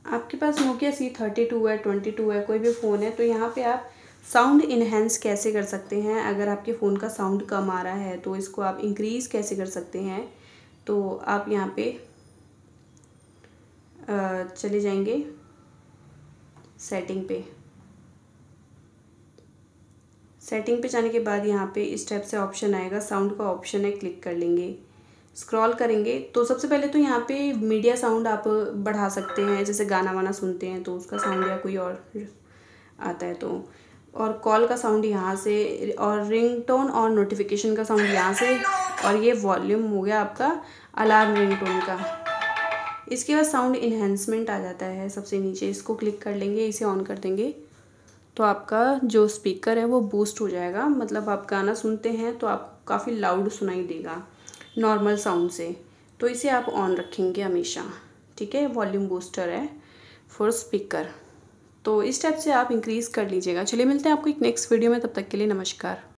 आपके पास Nokia C32 है, 22 है, कोई भी फ़ोन है, तो यहाँ पे आप साउंड इन्हेंस कैसे कर सकते हैं। अगर आपके फ़ोन का साउंड कम आ रहा है तो इसको आप इंक्रीज़ कैसे कर सकते हैं। तो आप यहाँ पे चले जाएंगे सेटिंग पे। सेटिंग पे जाने के बाद यहाँ पे इस टाइप से ऑप्शन आएगा, साउंड का ऑप्शन है, क्लिक कर लेंगे। स्क्रॉल करेंगे तो सबसे पहले तो यहाँ पे मीडिया साउंड आप बढ़ा सकते हैं, जैसे गाना वाना सुनते हैं तो उसका साउंड या कोई और आता है तो, और कॉल का साउंड यहाँ से, और रिंगटोन और नोटिफिकेशन का साउंड यहाँ से, और ये वॉल्यूम हो गया आपका अलार्म रिंगटोन का। इसके बाद साउंड इन्हेंसमेंट आ जाता है सबसे नीचे, इसको क्लिक कर लेंगे, इसे ऑन कर देंगे तो आपका जो स्पीकर है वो बूस्ट हो जाएगा। मतलब आप गाना सुनते हैं तो आपको काफ़ी लाउड सुनाई देगा नॉर्मल साउंड से, तो इसे आप ऑन रखेंगे हमेशा। ठीक है, वॉल्यूम बूस्टर है फॉर स्पीकर। तो इस टाइप से आप इंक्रीज़ कर लीजिएगा। चलिए मिलते हैं आपको एक नेक्स्ट वीडियो में, तब तक के लिए नमस्कार।